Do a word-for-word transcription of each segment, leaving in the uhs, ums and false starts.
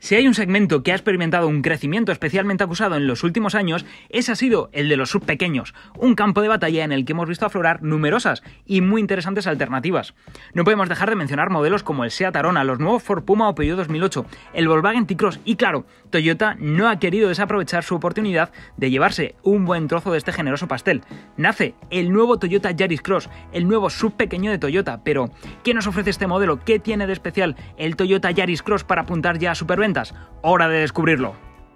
Si hay un segmento que ha experimentado un crecimiento especialmente acusado en los últimos años, ese ha sido el de los sub pequeños, un campo de batalla en el que hemos visto aflorar numerosas y muy interesantes alternativas. No podemos dejar de mencionar modelos como el Seat Arona, los nuevos Ford Puma o Peugeot dos mil ocho, el Volkswagen T-Cross y claro, Toyota no ha querido desaprovechar su oportunidad de llevarse un buen trozo de este generoso pastel. Nace el nuevo Toyota Yaris Cross, el nuevo sub pequeño de Toyota, pero ¿qué nos ofrece este modelo? ¿Qué tiene de especial el Toyota Yaris Cross para apuntar ya a superventas? Hora de descubrirlo.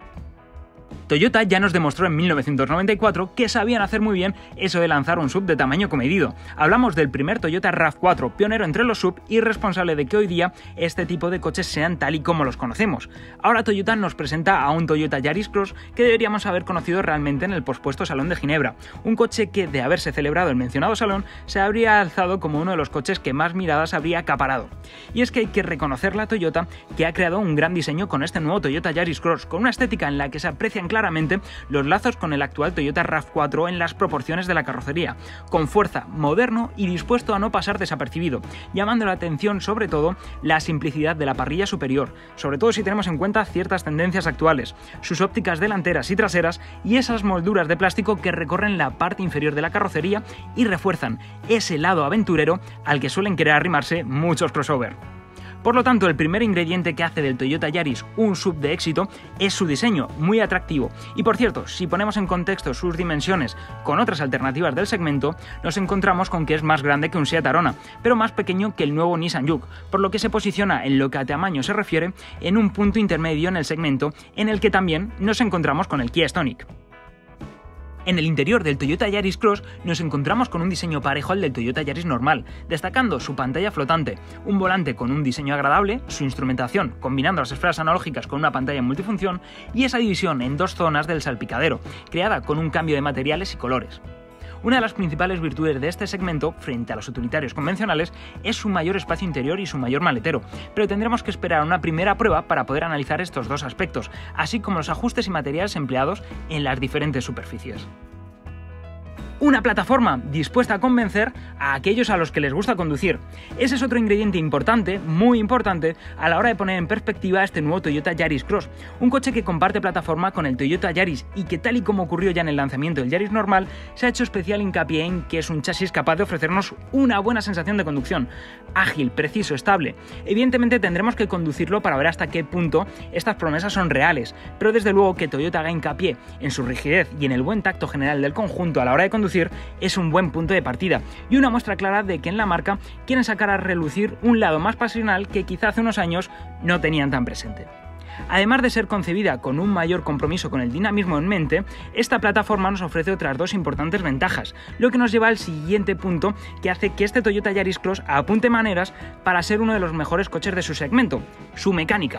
Toyota ya nos demostró en mil novecientos noventa y cuatro que sabían hacer muy bien eso de lanzar un sub de tamaño comedido. Hablamos del primer Toyota RAV cuatro, pionero entre los sub y responsable de que hoy día este tipo de coches sean tal y como los conocemos. Ahora Toyota nos presenta a un Toyota Yaris Cross que deberíamos haber conocido realmente en el pospuesto Salón de Ginebra, un coche que, de haberse celebrado el mencionado salón, se habría alzado como uno de los coches que más miradas habría acaparado. Y es que hay que reconocerle a Toyota que ha creado un gran diseño con este nuevo Toyota Yaris Cross, con una estética en la que se aprecian claramente los lazos con el actual Toyota RAV cuatro en las proporciones de la carrocería, con fuerza, moderno y dispuesto a no pasar desapercibido, llamando la atención sobre todo la simplicidad de la parrilla superior, sobre todo si tenemos en cuenta ciertas tendencias actuales, sus ópticas delanteras y traseras y esas molduras de plástico que recorren la parte inferior de la carrocería y refuerzan ese lado aventurero al que suelen querer arrimarse muchos crossover. Por lo tanto, el primer ingrediente que hace del Toyota Yaris un sub de éxito es su diseño, muy atractivo. Y por cierto, si ponemos en contexto sus dimensiones con otras alternativas del segmento, nos encontramos con que es más grande que un Seat Arona, pero más pequeño que el nuevo Nissan Juke, por lo que se posiciona en lo que a tamaño se refiere en un punto intermedio en el segmento en el que también nos encontramos con el Kia Stonic. En el interior del Toyota Yaris Cross nos encontramos con un diseño parejo al del Toyota Yaris normal, destacando su pantalla flotante, un volante con un diseño agradable, su instrumentación combinando las esferas analógicas con una pantalla multifunción y esa división en dos zonas del salpicadero, creada con un cambio de materiales y colores. Una de las principales virtudes de este segmento, frente a los utilitarios convencionales, es su mayor espacio interior y su mayor maletero, pero tendremos que esperar a una primera prueba para poder analizar estos dos aspectos, así como los ajustes y materiales empleados en las diferentes superficies. Una plataforma dispuesta a convencer a aquellos a los que les gusta conducir. Ese es otro ingrediente importante, muy importante, a la hora de poner en perspectiva este nuevo Toyota Yaris Cross, un coche que comparte plataforma con el Toyota Yaris y que, tal y como ocurrió ya en el lanzamiento del Yaris normal, se ha hecho especial hincapié en que es un chasis capaz de ofrecernos una buena sensación de conducción, ágil, preciso, estable. Evidentemente tendremos que conducirlo para ver hasta qué punto estas promesas son reales, pero desde luego que Toyota haga hincapié en su rigidez y en el buen tacto general del conjunto a la hora de conducir es un buen punto de partida y una muestra clara de que en la marca quieren sacar a relucir un lado más pasional que quizá hace unos años no tenían tan presente. Además de ser concebida con un mayor compromiso con el dinamismo en mente, esta plataforma nos ofrece otras dos importantes ventajas, lo que nos lleva al siguiente punto que hace que este Toyota Yaris Cross apunte maneras para ser uno de los mejores coches de su segmento, su mecánica.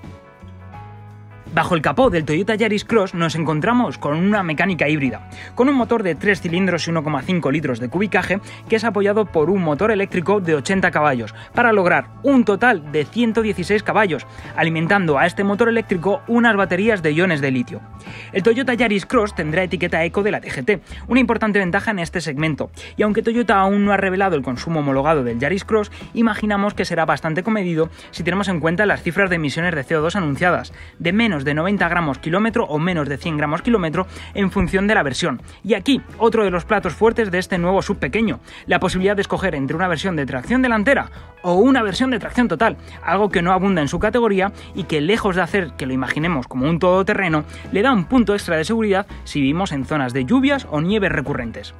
Bajo el capó del Toyota Yaris Cross nos encontramos con una mecánica híbrida, con un motor de tres cilindros y uno coma cinco litros de cubicaje que es apoyado por un motor eléctrico de ochenta caballos, para lograr un total de ciento dieciséis caballos, alimentando a este motor eléctrico unas baterías de iones de litio. El Toyota Yaris Cross tendrá etiqueta Eco de la T G T, una importante ventaja en este segmento, y aunque Toyota aún no ha revelado el consumo homologado del Yaris Cross, imaginamos que será bastante comedido si tenemos en cuenta las cifras de emisiones de C O dos anunciadas, de menos de noventa gramos kilómetro o menos de cien gramos kilómetro en función de la versión. Y aquí, otro de los platos fuertes de este nuevo sub pequeño, la posibilidad de escoger entre una versión de tracción delantera o una versión de tracción total, algo que no abunda en su categoría y que, lejos de hacer que lo imaginemos como un todoterreno, le da un punto extra de seguridad si vivimos en zonas de lluvias o nieves recurrentes.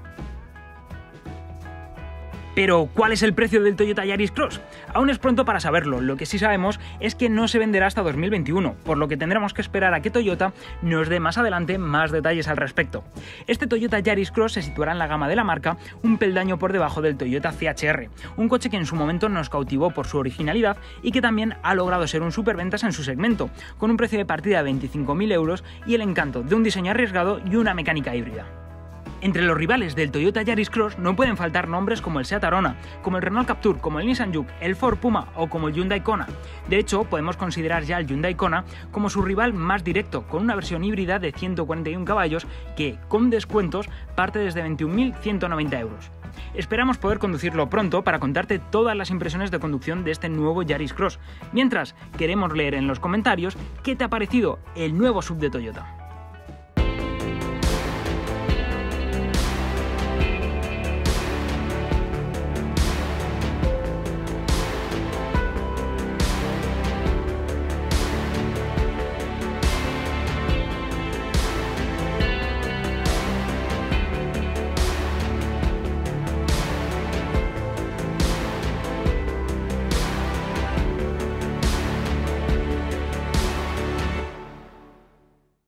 Pero, ¿cuál es el precio del Toyota Yaris Cross? Aún es pronto para saberlo, lo que sí sabemos es que no se venderá hasta dos mil veintiuno, por lo que tendremos que esperar a que Toyota nos dé más adelante más detalles al respecto. Este Toyota Yaris Cross se situará en la gama de la marca un peldaño por debajo del Toyota C H R, un coche que en su momento nos cautivó por su originalidad y que también ha logrado ser un superventas en su segmento, con un precio de partida de veinticinco mil euros y el encanto de un diseño arriesgado y una mecánica híbrida. Entre los rivales del Toyota Yaris Cross no pueden faltar nombres como el Seat Arona, como el Renault Captur, como el Nissan Juke, el Ford Puma o como el Hyundai Kona. De hecho, podemos considerar ya el Hyundai Kona como su rival más directo, con una versión híbrida de ciento cuarenta y uno caballos que, con descuentos, parte desde veintiún mil ciento noventa euros. Esperamos poder conducirlo pronto para contarte todas las impresiones de conducción de este nuevo Yaris Cross. Mientras, queremos leer en los comentarios qué te ha parecido el nuevo S U V de Toyota.